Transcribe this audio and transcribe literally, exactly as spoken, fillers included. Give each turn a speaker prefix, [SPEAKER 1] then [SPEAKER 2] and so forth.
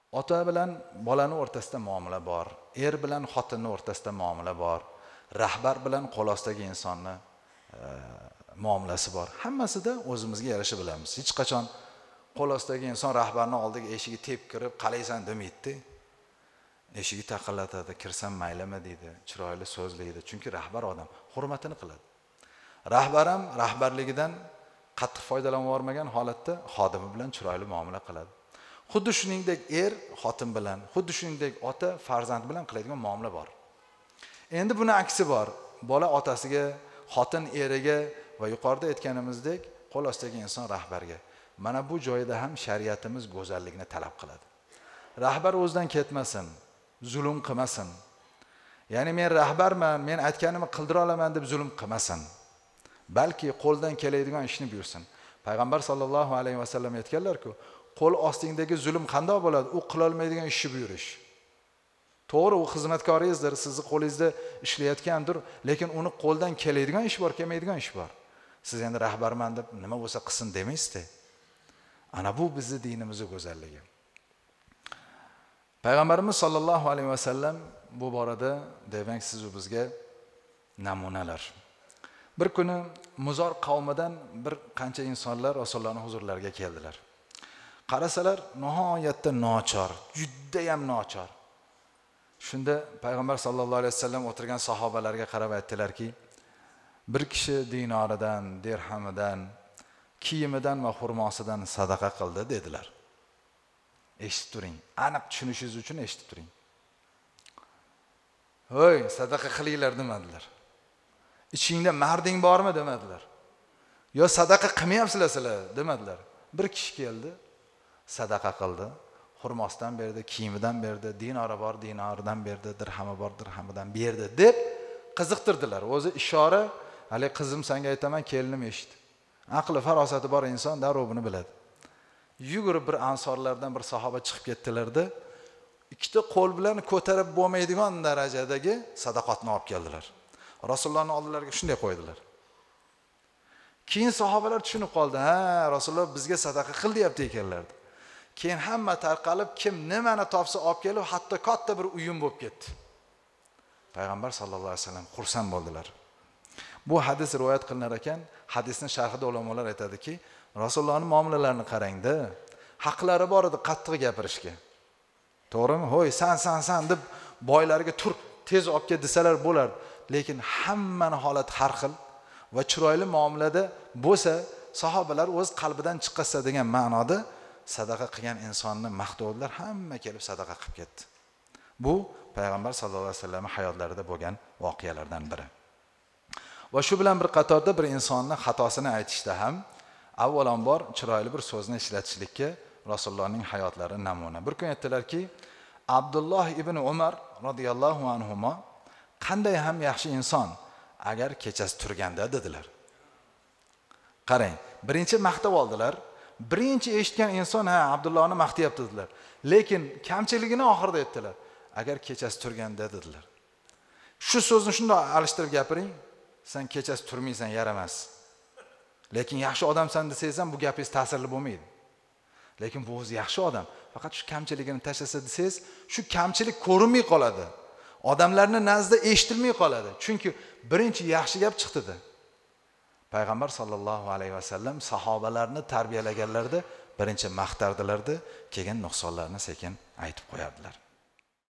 [SPEAKER 1] ota bilan bolani o'rtasida muomala bor, er bilan xotinning o'rtasida muomala bor, rahbar bilan qo'l ostidagi insonni e, muomalasi bor. Hammasida o'zimizga yarasha bilamiz. Hech qachon qo'l ostidagi inson rahbarning oldiga eshigi tep kirib, "Qalaysan?" demaydi. Eshigi taqillatadi, "Kirsam maylimi?" deydi, chiroyli so'zlaydi. Chunki rahbar odam hurmatini qiladi. Rahbar ham rahbarligidan qattiq foydalanib olmagan holatda xodimi bilan chiroyli muomala qiladi. Xuddi shuningdek er xotin bilan, xuddi shuningdek ota farzand bilan qiladigan muomala bor. Endi buni aksi bor. Bola otasiga, xotin eriga va yuqorida aytganimizdek qo'l ostidagi inson rahbarga. Mana bu joyda ham shariatimiz go'zallikni talab qiladi. Rahbar o'zidan ketmasin, zulm qilmasin. Ya'ni men rahbarman, men aytganimni qildira olaman deb zulm qilmasin. Balki qo'ldan keladigan ishni buyursin. Payg'ambar sollallohu alayhi vasallam aytganlar-ku, qo'l ostingdagi zulm qanday bo'ladi? U qila olmaydigan ishni buyurish. To'g'ri, u xizmatkoringizdir, sizni qo'lingizda ishlayotgandir, lekin uni qo'ldan keladigan ish bor, kelmaydigan ish bor. Siz endi rahbarman deb nima bo'lsa qilsin demaysiz-da. Ana bu bizning dinimizning go'zalligi. Payg'ambarimiz sollallohu alayhi vasallam bu borada demak siz bizga namunalar. Bir kuni Muzor qavmidan bir qancha insonlar Rasulullohning huzurlariga keldilar. Qarasalar, nihoyatda nochor, juda ham nochor. Shunda Payg'ambar sollallohu alayhi vasallam o'tirgan sahobalarga qarab aytdilarki, bir kishi dinoridan, dirhamidan, kiyimidan va xurmosidan sadaqa qildi dedilar. Eshitib turing, aniq tushunishingiz uchun eshitib turing. Hoy, sadaqa qilinglar demadilar. Ichingda marding bormi demadilar. Yo sadaqa qilmayapsizlar sizlar demadilar. Bir kishi keldi, sadaqa qildi, xurmosidan berdi, kiyimidan berdi, dinori bor, dinoridan berdi, dirhami bor, dirhamidan berdi deb qiziqtirdilar. O'zi ishora, hali qizim senga aytaman, kelinim eshit. Aqli farosati bor inson darrov buni biladi. Yugurib bir ansorlardan bir sahoba chiqib ketdilarda, ikkita qo'l bilan ko'tarib bo'lmaydigan darajadagi sadaqatni olib keldilar. Rasulullohning oldilariga shunday qo'ydilar. Keyin sahobalar tushunib qoldi, ha, Rasululloh bizga sadaqa qil deyapti ekanlar. Keyin hamma tarqalib, kim nimani topsa olib kelib, hatto katta bir uyum bo'lib ketdi. Payg'ambar sollallohu alayhi vasallam xursand bo'ldilar. Bu hadis rivoyat qilinar ekan, hadisning sharhida ulamolar aytadiki, Rasulullohning muomalalarini qarangda, haqlari bor edi qattiq gapirishga. To'g'rimi? Hoy, san san san deb boylarga tur, tez olib ket desalar bo'lar. Lekin hammaning holati har xil va chiroyli muomalada bo'lsa, sahobalar o'z qalbidan chiqqasa degan ma'noda sadaqa qilgan insonni maqtovdilar, hamma kelib sadaqa qilib ketdi. Bu Payg'ambar sollallohu alayhi vasallamning hayotlarida bo'lgan voqealardan biri. Va shu bilan bir qatorda bir insonning xatosini aytishda ham avvalambor chiroyli bir so'zni ishlatishlikka Rasulullohning hayotlari namuna. Bir kun aytdilarki, Abdulloh ibn Umar radhiyallohu anhuma qanday ham yaxshi inson agar kechasi turganda dedilar. Qarang, birinchi maqtab oldilar. Birinchi eshitgan inson ha Abdullohni maqtayapti dedilar. Lekin kamchiligini oxirida aytdilar. Agar kechasi turganda dedilar. Shu so'zni shunday alishtirib gapiring. Sen kechasi turmaysan, yaramas. Lekin yaxshi odamsan desangiz ham bu gapingiz ta'sirli bo'lmaydi. Lekin bu o'zi yaxshi odam. Faqat shu kamchiligini tashlasa desangiz, shu kamchilik ko'rinmay qoladi. Odamlarning nazdida eshitilmay qoladi. Chunki birinchi yaxshi gap chiqdi. Payg'ambar sollallohu alayhi vasallam sahobalarni tarbiyalaganlarda birinchi maqtardilarda, keyin nuqsonlarni sekin aytib qo'yardilar.